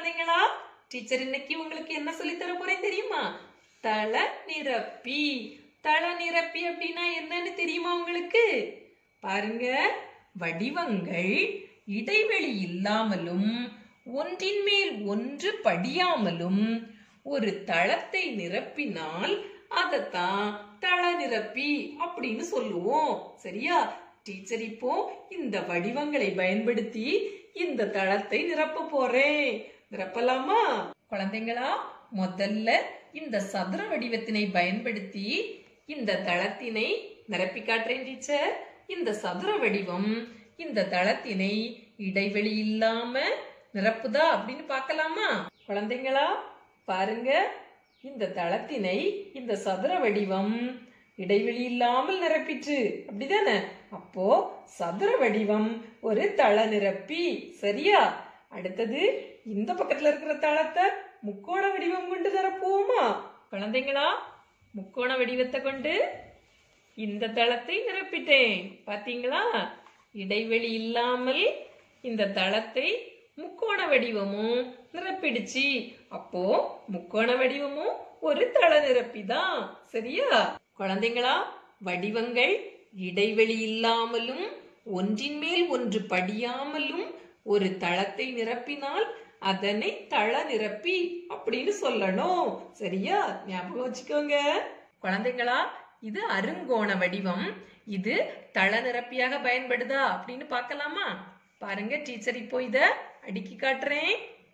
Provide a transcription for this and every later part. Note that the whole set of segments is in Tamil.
குழந்தைங்களா, டீச்சர் இன்னைக்கு உங்களுக்கு என்ன சொல்லி தர போறேன் தெரியுமா? தள நிரப்பி. தள நிரப்பி அப்படின்னா என்னன்னு தெரியுமா உங்களுக்கு? பாருங்க, வடிவங்கள் இடைவெளி இல்லாமலும் ஒன்றின் மேல் ஒன்று படியாமலும் ஒரு தளத்தை நிரப்பினால் அதத்தான் தள நிரப்பி அப்படின்னு சொல்லுவோம். சரியா? டீச்சர் இப்போ இந்த வடிவங்களை பயன்படுத்தி இந்த தளத்தை நிரப்ப போறேன். நிரப்பலாமா? குழந்தைங்களா, முதல்ல இந்த சதுர வடிவத்தினை பயன்படுத்தி இந்த தளத்தினை நிரப்பி காட்டுறேன் டீச்சர். இந்த சதுர வடிவம் இந்த தளத்தினை இடைவெளி இல்லாம நிரப்புதா அப்படின்னு பார்க்கலாமா? குழந்தைங்களா பாருங்க, இந்த தளத்தினை இந்த சதுர வடிவம் இடைவெளி இல்லாமல் நிரப்பிச்சு, அப்படிதானே? அப்போ சதுர வடிவம் ஒரு தள நிரப்பி. சரியா? அடுத்தது இந்த பக்கத்துல இருக்கிற தளத்தை முக்கோண வடிவம் கொண்டு நிரப்புவோமா? குழந்தைங்களா, முக்கோண வடிவத்தை கொண்டு இந்த தளத்தை நிரப்பிட்டேன். பாத்தீங்களா? இடைவெளி இல்லாமல் இந்த தளத்தை முக்கோண வடிவமும் நிரப்பிடுச்சு. அப்போ முக்கோண வடிவமும் ஒரு தள நிரப்பி தான். சரியா? குழந்தைங்களா, வடிவங்கள் இடைவெளி இல்லாமலும் ஒன்றின் மேல் ஒன்று படியாமலும் ஒரு தளத்தை நிரப்பினால் அதனை தள நிரப்பி அப்படின்னு சொல்லணும். சரியா? ஞாபகம் வச்சுக்கோங்க. குழந்தைங்களா, இது அருங்கோண வடிவம். இது தள நிரப்பியாக பயன்படுதா அப்படின்னு பார்க்கலாமா? பாருங்க, டீச்சர் இப்போ இத அடுக்கி காட்டுறேன்.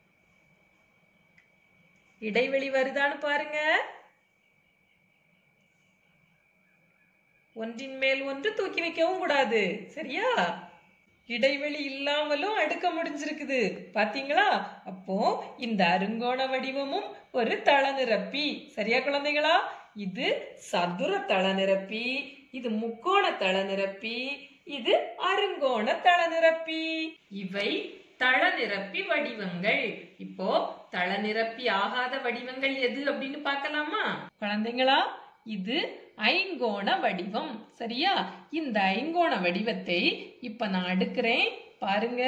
இடைவெளி வருதான்னு பாருங்க. ஒன்றின் மேல் ஒன்று தூக்கி வைக்கவும் கூடாது. சரியா? இடைவெளி இல்லாமலும் அடுக்க முடிஞ்சிருக்குது. பாத்தீங்களா? அப்போ இந்த அருங்கோண வடிவமும் ஒரு தள நிரப்பி. சரியா குழந்தைகளா? இது சதுர தள நிரப்பி, இது முக்கோண தள நிரப்பி, இது அருங்கோண தள நிரப்பி. இவை தள நிரப்பி வடிவங்கள். இப்போ தள நிரப்பி ஆகாத வடிவங்கள் எது அப்படின்னு பார்க்கலாமா? குழந்தைங்களா, இது ஐங்கோண வடிவம். சரியா? இந்த ஐங்கோண வடிவத்தை இப்ப நான் அடுக்கிறேன். பாருங்க,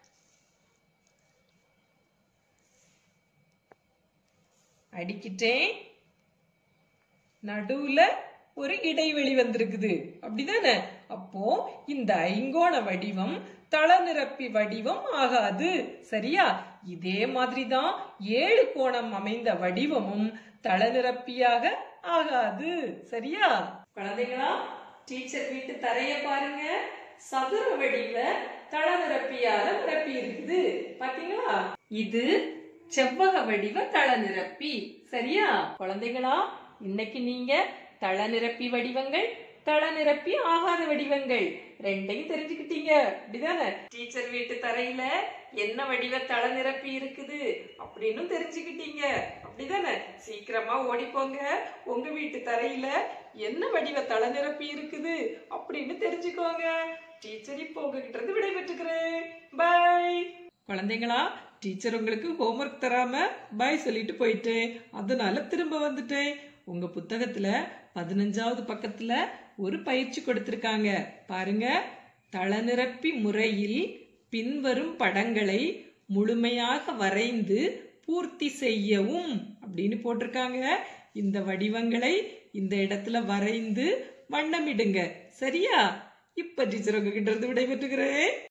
அடிக்கிட்டேன். நடுவுல ஒரு இடைவெளி வந்திருக்குது, அப்படிதானே? அப்போ இந்த ஐங்கோண வடிவம் தள நிரப்பி வடிவம் ஆகாது. சரியா? இதே மாதிரிதான் 7 கோணம் அமைந்த வடிவமும் தள நிரப்பியாக ஆகாது. சரியா? குழந்தைகளா, டீச்சர் வீட்டு தரைய பாருங்க. சதுர வடிவ தள நிரப்பியால நிரப்பி இருக்குது. பாத்தீங்களா? இது செவ்வக வடிவ தள நிரப்பி. சரியா? குழந்தைகளா, இன்னைக்கு நீங்க தள நிரப்பி வடிவங்கள், தள நிரப்பி ஆகாத வடிவங்கள் ரெண்டையும் தெரிஞ்சுக்கிட்டீங்க. அப்படிதானே? டீச்சர் வீட்டு தரையில என்ன வடிவ தள நிரப்பி இருக்குது அப்படின்னு தெரிஞ்சுக்கிட்டீங்க. அப்படிதானே? சீக்கிரமா ஓடிப்போங்க. உங்க வீட்டு தரையில என்ன வடிவ தள நிரப்பி இருக்குது அப்படின்னு தெரிஞ்சுக்கோங்க. டீச்சர் இப்போ உங்ககிட்ட இருந்து விடைபெற்றுக்கிறேன். பாய். குழந்தைங்களா, டீச்சர் உங்களுக்கு ஹோம்ஒர்க் தராம பாய் சொல்லிட்டு போயிட்டேன். அதனால திரும்ப வந்துட்டேன். உங்க புத்தகத்துல 15வது பக்கத்துல ஒரு பயிற்சி கொடுத்திருக்காங்க. பாருங்க, தள நிரப்பி முறையில் பின்வரும் படங்களை முழுமையாக வரைந்து பூர்த்தி செய்யவும் அப்படின்னு போட்டிருக்காங்க. இந்த வடிவங்களை இந்த இடத்துல வரைந்து வண்ணமிடுங்க. சரியா? இப்ப டீச்சர் உங்ககிட்ட இருந்து விடைபெற்றுக்கிறேன்.